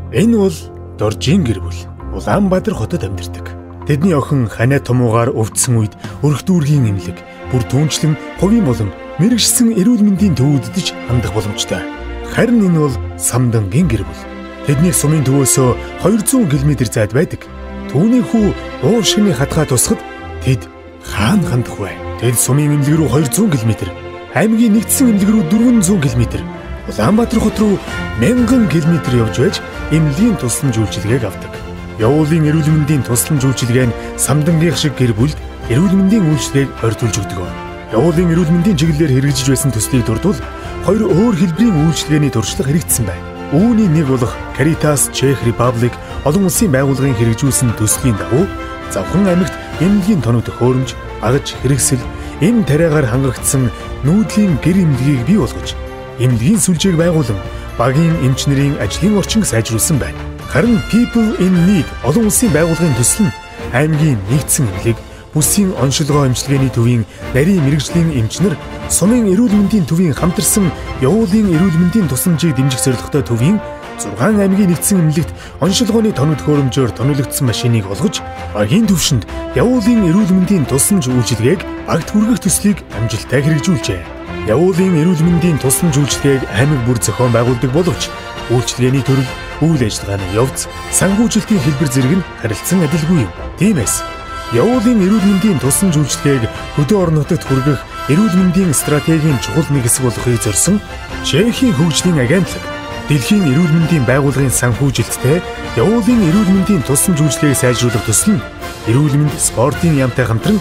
Энэ бол Доржийн гэр бүл Улаанбаатар хотод амьдардаг. Тэдний охин ханиа томуугаар өвдсөн үед өрх дүүргийн эмнэлэг бүр түнчлэн хувийн болон мэрэгчсэн эрүүл мэндийн төвөддөж хандах боломжтой. Харин энэ бол Самдангийн гэр бүл. Тэдний сумын төвөөсөө 200 км зайд байдаг. Түүний хүү уур шигний хатгаа тусахад тэд хаана хандах вэ? Тэд сумын эмнэлэг рүү 200 км, аймгийн нэгдсэн эмнэлэг рүү 400 км, Улаанбаатар хот руу 1000 км явж байж эмнэлгийн тусламж үйлчилгээг авдаг. Явуулын эрүүл мэндийн тусламж үйлчилгээ нь Самдангийн шиг гэр бүлд эрүүл мэндийн үйлчилгээг ойртуулж өгдөг. Явуулын эрүүл мэндийн чиглэлээр хэрэгжиж байсан төслийг дурдвал хоёр өөр хэлбэрийн үйлчилгээний туршлага хэрэгжсэн байна. Үүний нэг болох Caritas Czech Republic олон улсын байгууллагын хэрэгжүүлсэн төслийн дагуу Завхан аймагт эмнэлгийн тоног төхөөрөмж, багаж хэрэгсэл, эм тариагаар хангагдсан нүүдлийн гэр эмнэлгийг бий болгож эмнэлгийн сүлжээг байгуулан багийн эмч нарын ажлын орчинг сайжруулсан байна. Харин People in Need олон улсын байгууллагын төсөл нь аймгийн нэгдсэн эмнэлэг, бүсийн оншилгоо эмчилгээний төвийн нарийн мэрэгжлийн эмчнэр, сумын эрүүл мэндийн төвийн хамтарсан явуулын эрүүл мэндийн тусламжийг дэмжих зорилготой төвийн 6 аймгийн нэгдсэн эмнэлэгт оншилгооны тоног төхөөрөмжөөр тоноглогдсон машиныг олгож, багийн төвшөнд явуулын эрүүл мэндийн тусламж үйлчилгээг багт хүргэх төслийг амжилттай хэрэгжүүлжээ. Явуулын эрүүл мэндийн тусламж үйлчилгээг аймаг бүр зохион байгуулдаг боловч үйлчилгээний төрөл, үйл ажиллагааны явц, санхүүжилтийн хэлбэр зэрэг нь харилцан адилгүй юм. Тиймээс явуулын эрүүл мэндийн тусламж үйлчилгээг хөдөө орон нутагт хүргэх эрүүл мэндийн стратегийн чухал нэг хэсэг болохыг зорьсон Чехийн хөгжлийн агентлаг Дэлхийн эрүүл мэндийн байгууллагын санхүүжилттэй явуулын эрүүл мэндийн тусламж үйлчилгээг сайжруулах төсөл нь эрүүл мэнд спортын яамтай хамтран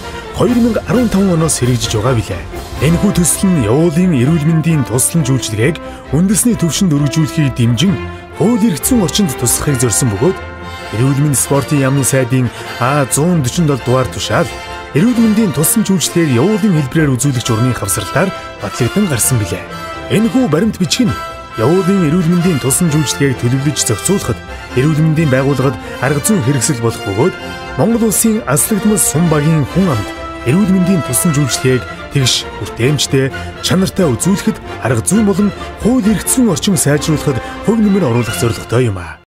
2015 оноос хэрэгжиж байгаа билээ. Энэхүү төсөл нь явуулын эрүүл мэндийн тусламж үйлчилгээг үндэсний түвшинд өргөжүүлэхийг дэмжин хууль эрх зүйн орчинд тусгахыг зорьсон бөгөөд эрүүл мэнд спортын яамны сайдын А147 дугаар тушаал эрүүл мэндийн тусламж үйлчилгээг явуулын хэлбэрээр үзүүлэгч урны хавсралтаар батлагдсан гарсан билээ. Энэхүү баримт бичиг нь явуулын эрүүл мэндийн тусламж үйлчилгээг төлөвлөж зохицуулахад эрүүл мэндийн байгууллагад арга зүйн хэрэгсэл болох бөгөөд Монгол улсын аслагдмал сум багийн хүн амд эрүүл мэндийн тусламж үйлчилгээг тэгш хүртээмжтэй, чанартай үзүүлэхэд арга зүйн болон хууль эрх зүйн орчин сайжруулахад хувь нэмэр оруулах зорилготой юм.